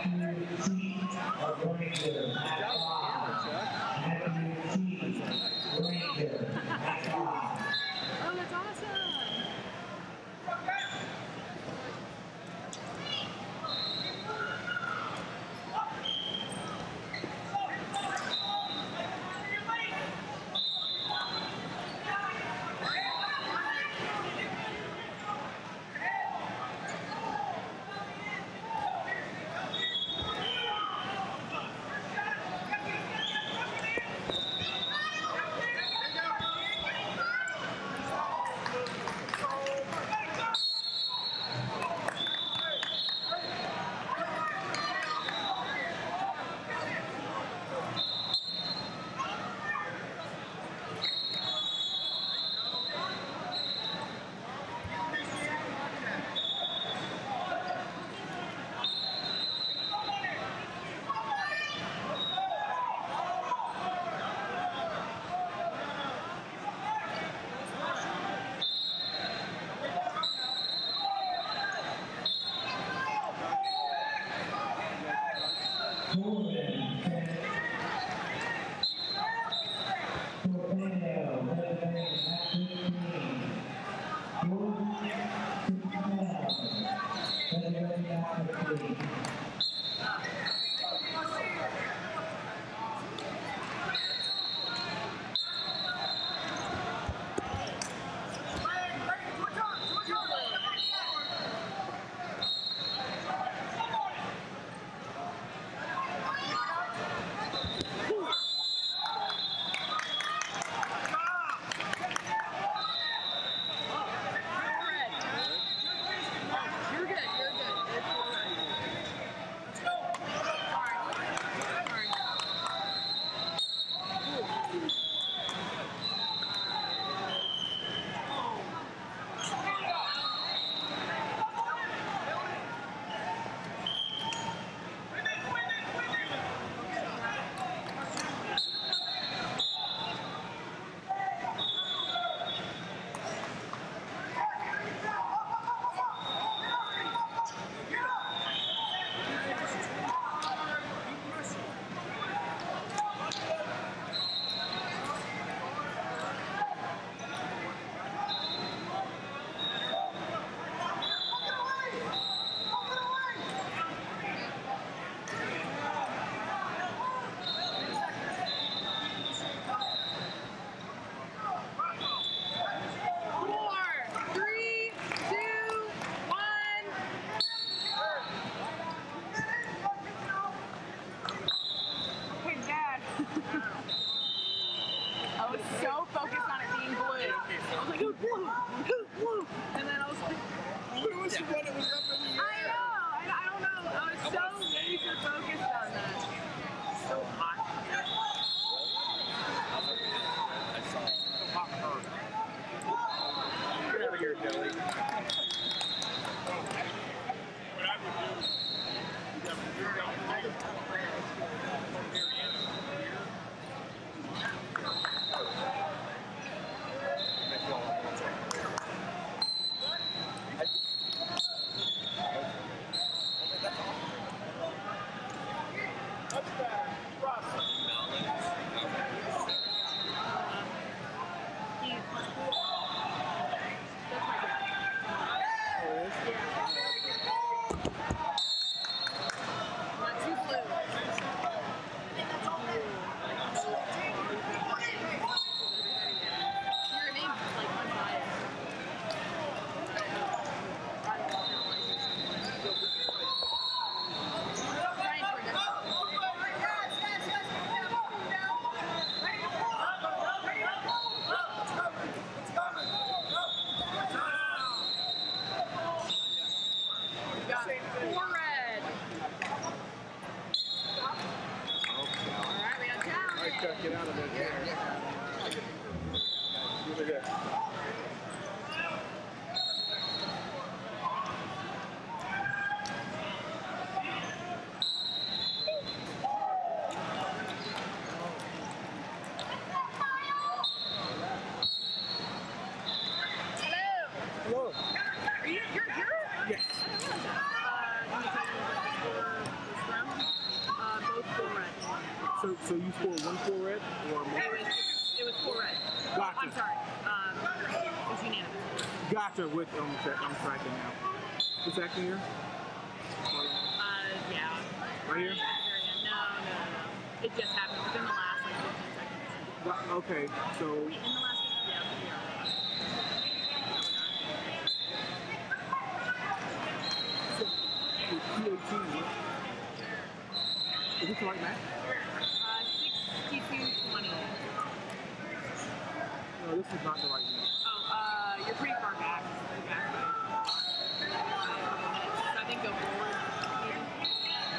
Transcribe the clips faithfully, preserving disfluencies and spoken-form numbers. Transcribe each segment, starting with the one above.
Are you, you're here? Yes. Uh, can you tell me what the score this round? So, so you scored one for red or more? It was, it was four red. Gotcha. I'm sorry. Um, it was unanimous. Gotcha. With um, I'm tracking now. What's that here? Uh, yeah. Right here? No, no, no, no. It just happened within the last like fifteen seconds. Okay, so. In the last, yeah, yeah. Two eighteen. Is this the right match? Uh, sixty-two twenty. No, this is not the right match. Oh, uh, you're pretty far back. Very back. So I think go forward, maybe.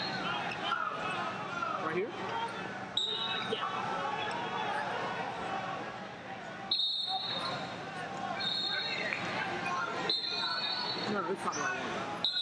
Right here? Uh, yeah. No, it's not the right one.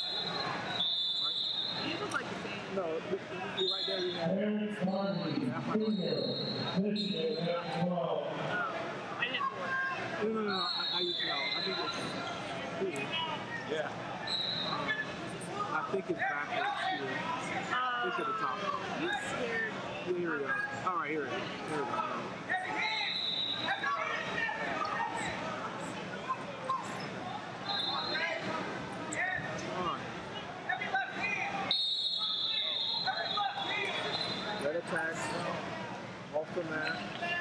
These look like the same. No, you're right there. You have And twenty, yeah, Michigan at twelve. Oh, I didn't four. no, no, no, no. I, I, no, I think it's here. Yeah. Um, I think it's backwards here. Uh, It's at the top. You scared. Yeah, here we go. All right, here it is. Here we go. All right. Red attack. Off the mat.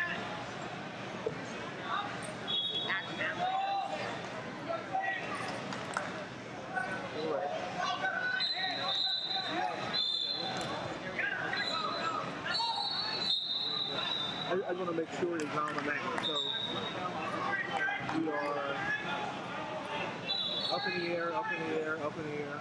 All right. I, I want to make sure it's on the mat. So we are up in the air, up in the air, up in the air.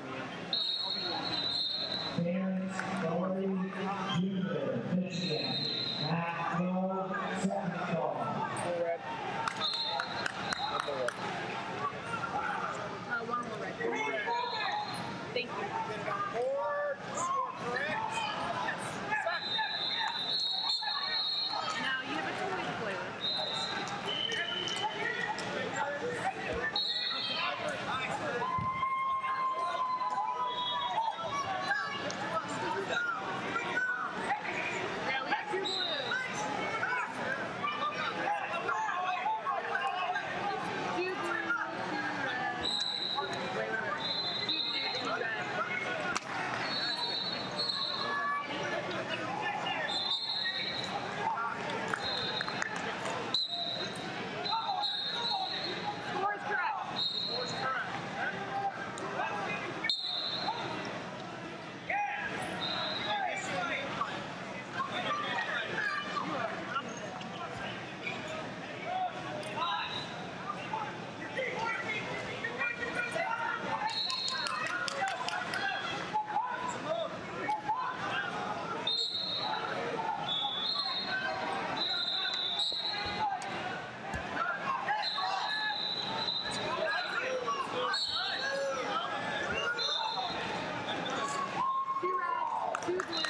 Terrence Dory Junior, Michigan at twelve, second ball. Full red. One more red. Uh, one more red. Thank you. Now you have a toy to play with. Yeah, we got two blues. Two blue, two red. Wait, wait, wait. Two blue, two red. Score is correct. Two red, two blue.